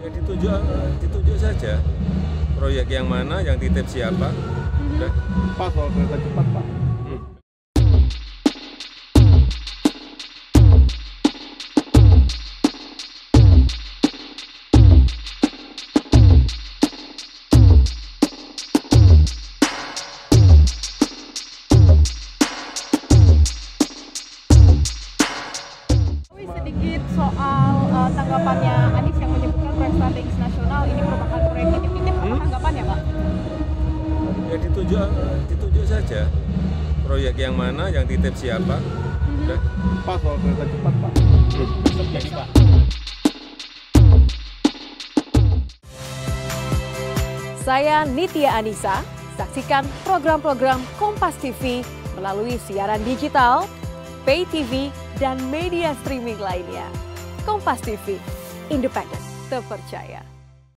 Ya ditunjuk saja proyek yang mana, yang titip siapa. Udah. Pak, soal kereta cepat, Pak. Sedikit soal tanggapannya Anies yang menyebutkan proyek strategis nasional ini merupakan proyek definitif. Apa tanggapannya, Pak? Ya ditunjuk saja proyek yang mana, yang titip siapa. Udah. Pak, soal kereta cepat, Pak. Jadi, Pak. Saya Nitya Anissa, saksikan program-program Kompas TV melalui siaran digital, pay TV, dan media streaming lainnya. Kompas TV, independen, terpercaya.